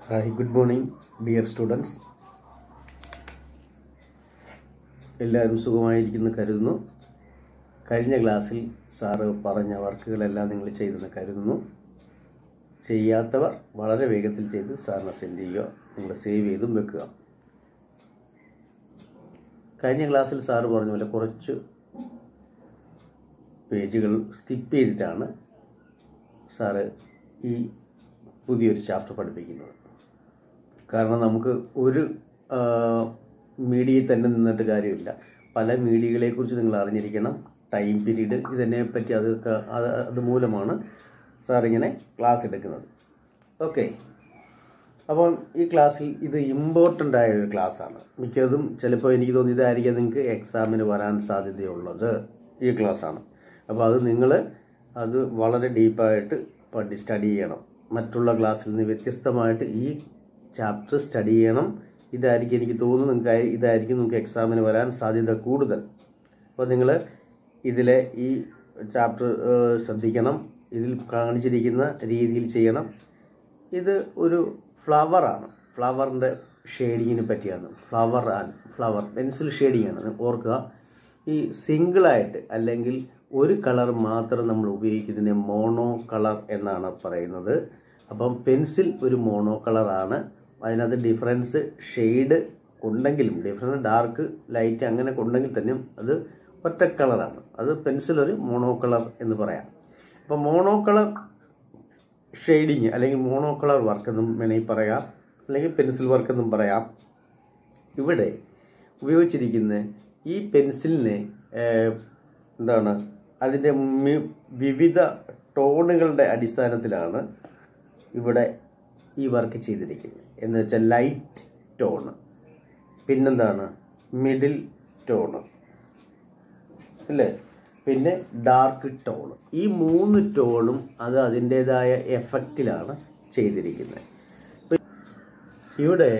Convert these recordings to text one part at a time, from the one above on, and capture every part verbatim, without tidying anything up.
Hi, good morning, dear students. എല്ലാവരും സുഖമായിരിക്കുന്നു കരുതുന്നു. കഴിഞ്ഞ ക്ലാസ്സിൽ സാറ് പറഞ്ഞ വർക്കുകളെല്ലാം നിങ്ങൾ ചെയ്തെന്ന് കരുതുന്നു. ചെയ്യാത്തവർ വളരെ വേഗത്തിൽ ചെയ്ത് സാറിനെ സെൻഡ് ചെയ്യുക, നിങ്ങൾ സേവ് ചെയ്തും വെക്കുക. കഴിഞ്ഞ ക്ലാസ്സിൽ സാറ് പറഞ്ഞ പോലെ കുറച്ച് പേജുകൾ സ്കിപ്പ് ചെയ്തിട്ടാണ് സാറ് ഈ പുതിയൊരു ചാപ്റ്റർ പഠിപ്പിക്കുന്നത്. കാരണം നമുക്ക് ഒരു മീഡിയയിൽ തന്നെ നിന്നിട്ട് കാര്യമില്ല. പല മീഡിയകളെക്കുറിച്ച് നിങ്ങൾ അറിഞ്ഞിരിക്കണം. ടൈം പീരീഡ് ഇതിനെപ്പറ്റി അതൊക്കെ അത് അതുമൂലമാണ് സാറിങ്ങനെ ക്ലാസ് എടുക്കുന്നത്. ഓക്കെ, അപ്പോൾ ഈ ക്ലാസ്സിൽ ഇത് ഇമ്പോർട്ടൻ്റ് ആയ ഒരു ക്ലാസ്സാണ്. മിക്കതും ചിലപ്പോൾ എനിക്ക് തോന്നി ഇതായിരിക്കും നിങ്ങൾക്ക് എക്സാമിന് വരാൻ സാധ്യതയുള്ളത് ഈ ക്ലാസ്സാണ്. അപ്പോൾ അത് നിങ്ങൾ അത് വളരെ ഡീപ്പായിട്ട് പഠി സ്റ്റഡി ചെയ്യണം. മറ്റുള്ള ക്ലാസ്സിൽ നിന്ന് വ്യത്യസ്തമായിട്ട് ഈ ചാപ്റ്റർ സ്റ്റഡി ചെയ്യണം. ഇതായിരിക്കും എനിക്ക് തോന്നുന്നു നിങ്ങൾക്ക് ഇതായിരിക്കും നിങ്ങൾക്ക് എക്സാമിന് വരാൻ സാധ്യത കൂടുതൽ. അപ്പോൾ നിങ്ങൾ ഇതിലെ ഈ ചാപ്റ്റർ ശ്രദ്ധിക്കണം. ഇതിൽ കാണിച്ചിരിക്കുന്ന രീതിയിൽ ചെയ്യണം. ഇത് ഒരു ഫ്ലവറാണ്. ഫ്ലവറിൻ്റെ ഷെയ്ഡിങ്ങിനെ പറ്റിയാണ്. Flower and flower pencil shading ആണ്. ഓർക്കുക, ഈ സിംഗിളായിട്ട് അല്ലെങ്കിൽ ഒരു കളർ മാത്രം നമ്മൾ ഉപയോഗിക്കുന്നതിനെ മോണോ കളർ എന്നാണ് പറയുന്നത്. അപ്പം പെൻസിൽ ഒരു മോണോ കളറാണ്. അതിനകത്ത് ഡിഫറൻസ് ഷെയ്ഡ് ഉണ്ടെങ്കിലും ഡിഫറൻസ് ഡാർക്ക് ലൈറ്റ് അങ്ങനെ ഉണ്ടെങ്കിൽ തന്നെ അത് ഒറ്റ കളറാണ്. അത് പെൻസിൽ ഒരു മോണോ കളർ എന്ന് പറയാം. അപ്പം മോണോ കളർ ഷെയ്ഡിങ് അല്ലെങ്കിൽ മോണോ കളർ വർക്ക് എന്നും വേണമെങ്കിൽ പറയാം, അല്ലെങ്കിൽ പെൻസിൽ വർക്ക് എന്നും പറയാം. ഇവിടെ ഉപയോഗിച്ചിരിക്കുന്ന ഈ പെൻസിലിനെ എന്താണ് അതിൻ്റെ വിവിധ ടോണുകളുടെ അടിസ്ഥാനത്തിലാണ് ഇവിടെ ഈ വർക്ക് ചെയ്തിരിക്കുന്നത്. എന്ന് വെച്ചാൽ ലൈറ്റ് ടോണ്, പിന്നെന്താണ് മിഡിൽ ടോണ് അല്ലേ, പിന്നെ ഡാർക്ക് ടോണ്. ഈ മൂന്ന് ടോണും അത് അതിൻ്റെതായ എഫക്റ്റിലാണ് ചെയ്തിരിക്കുന്നത്. ഇവിടെ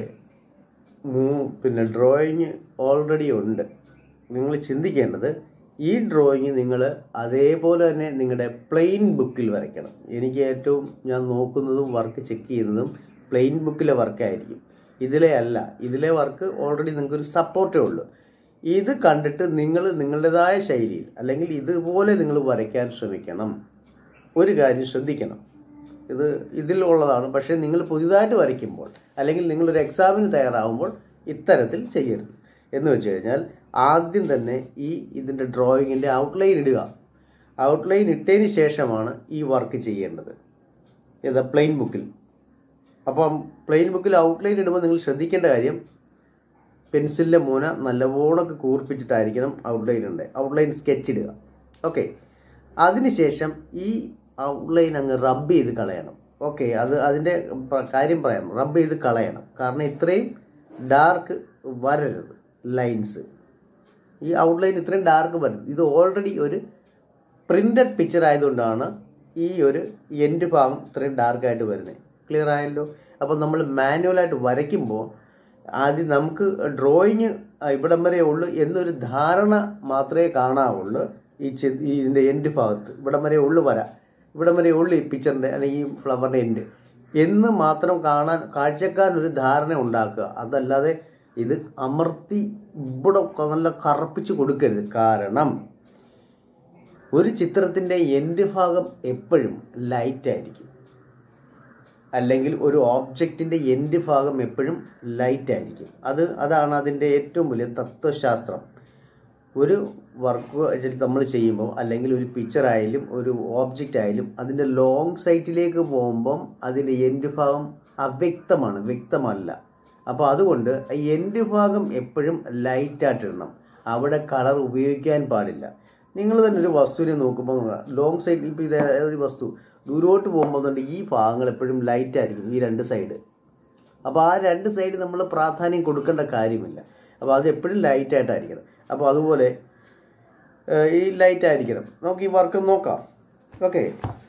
പിന്നെ ഡ്രോയിങ് ഓൾറെഡി ഉണ്ട്. നിങ്ങൾ ചിന്തിക്കേണ്ടത് ഈ ഡ്രോയിങ് നിങ്ങൾ അതേപോലെ തന്നെ നിങ്ങളുടെ പ്ലെയിൻ ബുക്കിൽ വരയ്ക്കണം. എനിക്ക് ഏറ്റവും ഞാൻ നോക്കുന്നതും വർക്ക് ചെക്ക് ചെയ്യുന്നതും പ്ലെയിൻ ബുക്കിലെ വർക്കായിരിക്കും. ഇതിലെ അല്ല. ഇതിലെ വർക്ക് ഓൾറെഡി നിങ്ങൾക്കൊരു സപ്പോർട്ടേ ഉള്ളൂ. ഇത് കണ്ടിട്ട് നിങ്ങൾ നിങ്ങളുടേതായ ശൈലിയിൽ അല്ലെങ്കിൽ ഇതുപോലെ നിങ്ങൾ വരയ്ക്കാൻ ശ്രമിക്കണം. ഒരു കാര്യം ശ്രദ്ധിക്കണം, ഇത് ഇതിലുള്ളതാണ്. പക്ഷേ നിങ്ങൾ പുതിയതായിട്ട് വരയ്ക്കുമ്പോൾ അല്ലെങ്കിൽ നിങ്ങളൊരു എക്സാമിന് തയ്യാറാവുമ്പോൾ ഇത്തരത്തിൽ ചെയ്യരുത്. എന്ന് വെച്ച് കഴിഞ്ഞാൽ ആദ്യം തന്നെ ഈ ഇതിൻ്റെ ഡ്രോയിങ്ങിൻ്റെ ഔട്ട്ലൈൻ ഇടുക. ഔട്ട്ലൈൻ ഇട്ടതിന് ശേഷമാണ് ഈ വർക്ക് ചെയ്യേണ്ടത്. ഏതാ പ്ലെയിൻ ബുക്കിൽ. അപ്പം പ്ലെയിൻ ബുക്കിൽ ഔട്ട്ലൈൻ ഇടുമ്പോൾ നിങ്ങൾ ശ്രദ്ധിക്കേണ്ട കാര്യം പെൻസിലിൻ്റെ മൂന നല്ലവണ്ണമൊക്കെ കൂർപ്പിച്ചിട്ടായിരിക്കണം ഔട്ട്ലൈൻ ഉണ്ട്. ഔട്ട്ലൈൻ സ്കെച്ച് ഇടുക. ഓക്കെ, അതിനുശേഷം ഈ ഔട്ട്ലൈൻ അങ്ങ് റബ്ബ് ചെയ്ത് കളയണം. ഓക്കെ, അത് അതിൻ്റെ കാര്യം പറയാം. റബ്ബ് ചെയ്ത് കളയണം. കാരണം ഇത്രയും ഡാർക്ക് വരരുത് ലൈൻസ്. ഈ ഔട്ട്ലൈൻ ഇത്രയും ഡാർക്ക് വരരുത്. ഇത് ഓൾറെഡി ഒരു പ്രിന്റഡ് പിക്ചർ ആയതുകൊണ്ടാണ് ഈ ഒരു എൻഡ് ഭാഗം ഇത്രയും ഡാർക്കായിട്ട് വരുന്നത്. ക്ലിയർ ആയല്ലോ. അപ്പോൾ നമ്മൾ മാനുവലായിട്ട് വരയ്ക്കുമ്പോൾ ആദ്യം നമുക്ക് ഡ്രോയിങ് ഇവിടം വരെ ഉള്ളൂ എന്നൊരു ധാരണ മാത്രമേ കാണാവുള്ളൂ. ഈ ഇതിൻ്റെ എൻഡ് ഭാഗത്ത് ഇവിടം വരെ ഉള്ളു വര, ഇവിടം വരെ ഉള്ളു ഈ പിക്ചറിൻ്റെ അല്ലെങ്കിൽ ഈ ഫ്ലവറിൻ്റെ എൻഡ് എന്ന് മാത്രം കാണാൻ കാഴ്ചക്കാരനൊരു ധാരണ ഉണ്ടാക്കുക. അതല്ലാതെ ഇത് അമർത്തി ഇവിടെ നല്ല കറുപ്പിച്ച് കൊടുക്കരുത്. കാരണം ഒരു ചിത്രത്തിൻ്റെ എൻഡ് ഭാഗം എപ്പോഴും ലൈറ്റ് ആയിരിക്കും, അല്ലെങ്കിൽ ഒരു ഓബ്ജക്റ്റിൻ്റെ എൻഡ് ഭാഗം എപ്പോഴും ലൈറ്റ് ആയിരിക്കും. അത് അതാണ് അതിൻ്റെ ഏറ്റവും വലിയ തത്വശാസ്ത്രം. ഒരു വർക്ക് നമ്മൾ ചെയ്യുമ്പോൾ അല്ലെങ്കിൽ ഒരു പിക്ചർ ആയാലും ഒരു ഓബ്ജക്റ്റ് ആയാലും അതിൻ്റെ ലോങ് സൈറ്റിലേക്ക് പോകുമ്പം അതിൻ്റെ എൻഡ് ഭാഗം അവ്യക്തമാണ്, വ്യക്തമല്ല. അപ്പോൾ അതുകൊണ്ട് എൻഡ് ഭാഗം എപ്പോഴും ലൈറ്റായിട്ടിടണം. അവിടെ കളർ ഉപയോഗിക്കാൻ പാടില്ല. നിങ്ങൾ തന്നെ ഒരു വസ്തുവിനെ നോക്കുമ്പോൾ ലോങ് സൈഡ്, ഇപ്പോൾ ഇത് ഒരു വസ്തു ദൂരോട്ട് പോകുമ്പോൾ ഈ ഭാഗങ്ങൾ എപ്പോഴും ലൈറ്റ് ആയിരിക്കും, ഈ രണ്ട് സൈഡ്. അപ്പോൾ ആ രണ്ട് സൈഡ് നമ്മൾ പ്രാധാന്യം കൊടുക്കേണ്ട കാര്യമില്ല. അപ്പോൾ അത് എപ്പോഴും ലൈറ്റായിട്ടായിരിക്കണം. അപ്പോൾ അതുപോലെ ഈ ലൈറ്റ് ആയിരിക്കണം. നമുക്ക് ഈ വർക്ക് നോക്കാം. ഓക്കെ,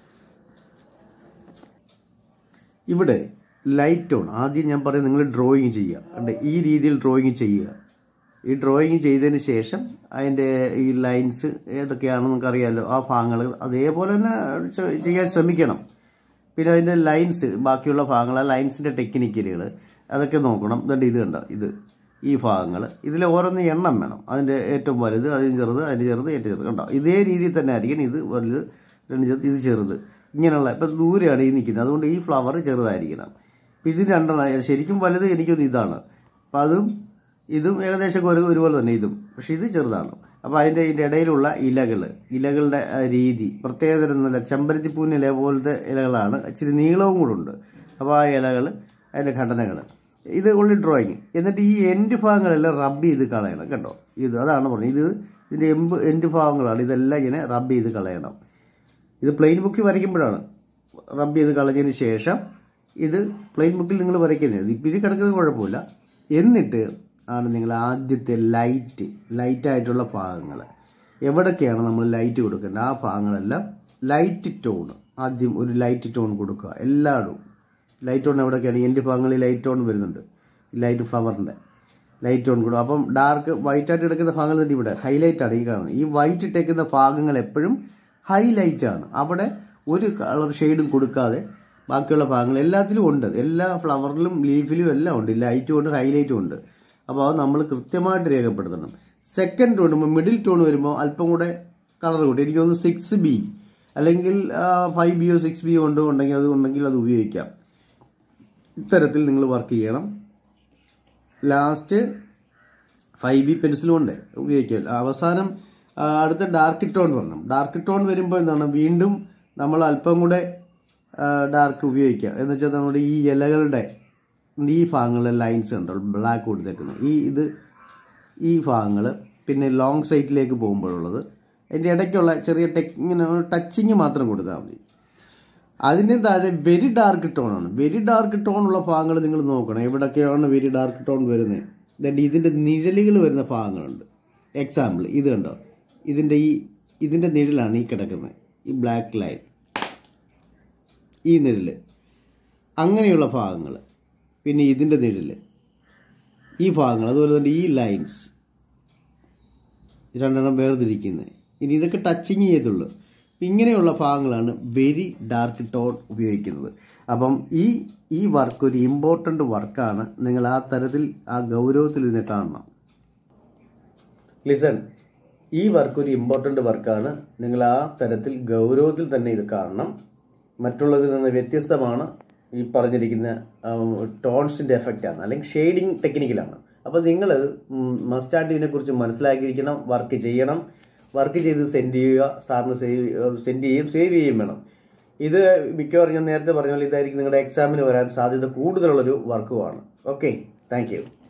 ഇവിടെ ലൈറ്റ് ടോൺ ആദ്യം ഞാൻ പറയാം. നിങ്ങൾ ഡ്രോയിങ് ചെയ്യുക. അതെ, ഈ രീതിയിൽ ഡ്രോയിങ് ചെയ്യുക. ഈ ഡ്രോയിങ് ചെയ്തതിന് ശേഷം അതിൻ്റെ ഈ ലൈൻസ് ഏതൊക്കെയാണെന്ന് നമുക്ക് അറിയാമല്ലോ. ആ ഭാഗങ്ങൾ അതേപോലെ തന്നെ ചെയ്യാൻ ശ്രമിക്കണം. പിന്നെ അതിൻ്റെ ലൈൻസ്, ബാക്കിയുള്ള ഭാഗങ്ങൾ, ആ ലൈൻസിൻ്റെ ടെക്നിക്കലുകൾ അതൊക്കെ നോക്കണം. ഇതുണ്ട്, ഇത് കണ്ടോ, ഇത് ഈ ഭാഗങ്ങൾ, ഇതിൽ ഓരോന്ന് എണ്ണം വേണം. അതിൻ്റെ ഏറ്റവും വലുത്, അതിന് ചെറുത്, അതിന് ചെറുത്, ഏറ്റവും ചെറുത് കണ്ടോ. ഇതേ രീതിയിൽ തന്നെ ആയിരിക്കണം. ഇത് വലുത്, രണ്ട് ചെറുത്, ഇത് ചെറുത്, ഇങ്ങനെയുള്ള. ഇപ്പം ദൂരെയാണ് ഈ നിൽക്കുന്നത്, അതുകൊണ്ട് ഈ ഫ്ലവർ ചെറുതായിരിക്കണം. അപ്പം ഇത് രണ്ടെണ്ണം ശരിക്കും വലുത് എനിക്കൊന്ന് ഇതാണ്. അപ്പം അതും ഇതും ഏകദേശം ഒരു ഒരുപോലെ തന്നെ ഇതും, പക്ഷെ ഇത് ചെറുതാണ്. അപ്പോൾ അതിൻ്റെ ഇതിൻ്റെ ഇടയിലുള്ള ഇലകൾ, ഇലകളുടെ രീതി പ്രത്യേകതരൊന്നുമില്ല. ചെമ്പരത്തിപ്പൂവിന് ഇല പോലത്തെ ഇലകളാണ്, ഇച്ചിരി നീളവും കൂടെ ഉണ്ട്. അപ്പോൾ ആ ഇലകൾ, അതിൻ്റെ ഘടനകൾ, ഇത് ഉള്ളി ഡ്രോയിങ്. എന്നിട്ട് ഈ എൻഡ് ഭാഗങ്ങളെല്ലാം റബ്ബ് ചെയ്ത് കളയണം കേട്ടോ. ഇത് അതാണ് പറഞ്ഞത്, ഇത് ഇതിൻ്റെ എമ്പ് എൻഡ് ഭാഗങ്ങളാണ്. ഇതെല്ലാം ഇങ്ങനെ റബ്ബ് ചെയ്ത് കളയണം. ഇത് പ്ലെയിൻ ബുക്കിൽ വരയ്ക്കുമ്പോഴാണ് റബ്ബ് ചെയ്ത് കളഞ്ഞതിന് ശേഷം ഇത് പ്ലെയിൻ ബുക്കിൽ നിങ്ങൾ വരയ്ക്കുന്നത്. ഇപ്പം ഇത് കിടക്കുന്നത് കുഴപ്പമില്ല. എന്നിട്ട് ആണ് നിങ്ങൾ ആദ്യത്തെ ലൈറ്റ് ലൈറ്റായിട്ടുള്ള ഭാഗങ്ങൾ എവിടൊക്കെയാണ് നമ്മൾ ലൈറ്റ് കൊടുക്കേണ്ടത് ആ ഭാഗങ്ങളെല്ലാം ലൈറ്റ് ടോൺ ആദ്യം ഒരു ലൈറ്റ് ടോൺ കൊടുക്കുക. എല്ലായിടും ലൈറ്റ് ടോൺ എവിടെയൊക്കെയാണ് എൻ്റെ ഭാഗങ്ങളിൽ ലൈറ്റ് ടോൺ വരുന്നുണ്ട്. ലൈറ്റ് ഫ്ലവറിൻ്റെ ലൈറ്റ് ടോൺ കൊടുക്കും. അപ്പം ഡാർക്ക് വൈറ്റായിട്ട് എടുക്കുന്ന ഭാഗങ്ങൾ തന്നെ ഇവിടെ ഹൈലൈറ്റാണ് ഈ കാണുന്നത്. ഈ വൈറ്റ് ഇട്ടേക്കുന്ന ഭാഗങ്ങൾ എപ്പോഴും ഹൈലൈറ്റാണ്. അവിടെ ഒരു കളർ ഷെയ്ഡും കൊടുക്കാതെ ബാക്കിയുള്ള ഭാഗങ്ങൾ എല്ലാത്തിലും ഉണ്ട്. എല്ലാ ഫ്ലവറിലും ലീഫിലും എല്ലാം ഉണ്ട്. ലൈറ്റും ഉണ്ട്, ഹൈലൈറ്റും ഉണ്ട്. അപ്പോൾ അത് നമ്മൾ കൃത്യമായിട്ട് രേഖപ്പെടുത്തണം. സെക്കൻഡ് ടോൺ മിഡിൽ ടോൺ വരുമ്പോൾ അല്പം കൂടെ കളർ കൂട്ടി. എനിക്ക് തോന്നുന്നു സിക്സ് ബി അല്ലെങ്കിൽ ഫൈവ് ബിയോ സിക്സ് ബിയോ കൊണ്ട് ഉണ്ടെങ്കിൽ അത് ഉണ്ടെങ്കിൽ അത് ഉപയോഗിക്കാം. ഇത്തരത്തിൽ നിങ്ങൾ വർക്ക് ചെയ്യണം. ലാസ്റ്റ് ഫൈവ് ബി പെൻസിലും കൊണ്ട് ഉപയോഗിക്കാം. അവസാനം അടുത്ത ഡാർക്ക് ടോൺ വരണം. ഡാർക്ക് ടോൺ വരുമ്പോൾ എന്താണ്, വീണ്ടും നമ്മൾ അല്പം കൂടെ ഡാർക്ക് ഉപയോഗിക്കുക. എന്ന് വെച്ചാൽ നമ്മുടെ ഈ ഇലകളുടെ ഈ ഭാഗങ്ങളിലെ ലൈൻസ് ഉണ്ടോ ബ്ലാക്ക് കൊടുത്തേക്കുന്നത്, ഈ ഇത് ഈ ഭാഗങ്ങൾ, പിന്നെ ലോങ് സൈറ്റിലേക്ക് പോകുമ്പോഴുള്ളത്, അതിൻ്റെ ഇടയ്ക്കുള്ള ചെറിയ ടെക് ഇങ്ങനെ ടച്ചിങ് മാത്രം കൊടുത്താൽ മതി. അതിൻ്റെ താഴെ വെരി ഡാർക്ക് ടോണാണ്. വെരി ഡാർക്ക് ടോൺ ഉള്ള ഭാഗങ്ങൾ നിങ്ങൾ നോക്കണം. എവിടൊക്കെയാണ് വെരി ഡാർക്ക് ടോൺ വരുന്നത്. ദാ ഇതിൻ്റെ നിഴലുകൾ വരുന്ന ഭാഗങ്ങളുണ്ട്. എക്സാമ്പിൾ ഇത് കണ്ടോ, ഇതിൻ്റെ ഈ ഇതിൻ്റെ നിഴലാണ് ഈ കിടക്കുന്നത്, ഈ ബ്ലാക്ക് ലൈൻ, ഈ നിഴല്, അങ്ങനെയുള്ള ഭാഗങ്ങൾ. പിന്നെ ഇതിൻ്റെ നിഴല്, ഈ ഭാഗങ്ങൾ, അതുപോലെ തന്നെ ഈ ലൈൻസ് രണ്ടെണ്ണം വേർതിരിക്കുന്നത്. ഇനി ഇതൊക്കെ ടച്ചിങ് ചെയ്തുള്ളൂ. ഇങ്ങനെയുള്ള ഭാഗങ്ങളാണ് വെരി ഡാർക്ക് ടോൺ ഉപയോഗിക്കുന്നത്. അപ്പം ഈ ഈ വർക്ക് ഒരു ഇമ്പോർട്ടൻ്റ് വർക്കാണ്. നിങ്ങൾ ആ തരത്തിൽ ആ ഗൗരവത്തിൽ ഇതിനെ കാണണം. ലിസൺ, ഈ വർക്ക് ഒരു ഇമ്പോർട്ടൻ്റ് വർക്കാണ്. നിങ്ങൾ ആ തരത്തിൽ ഗൗരവത്തിൽ തന്നെ ഇത് കാണണം. മറ്റുള്ളതിൽ നിന്ന് വ്യത്യസ്തമാണ്. ഈ പറഞ്ഞിരിക്കുന്ന ടോൺസിൻ്റെ എഫക്റ്റാണ്, അല്ലെങ്കിൽ ഷെയ്ഡിങ് ടെക്നിക്കലാണ്. അപ്പോൾ നിങ്ങൾ മസ്റ്റായിട്ട് ഇതിനെക്കുറിച്ച് മനസ്സിലാക്കിയിരിക്കണം. വർക്ക് ചെയ്യണം. വർക്ക് ചെയ്ത് സെൻഡ് ചെയ്യുക. സാറിന് സേവ് സെൻഡ് ചെയ്യും സേവ് ചെയ്യുകയും വേണം. ഇത് മിക്കവാറും ഞാൻ നേരത്തെ പറഞ്ഞ പോലെ ഇതായിരിക്കും നിങ്ങളുടെ എക്സാമിന് വരാൻ സാധ്യത കൂടുതലുള്ളൊരു വർക്കുമാണ്. Okay, thank U.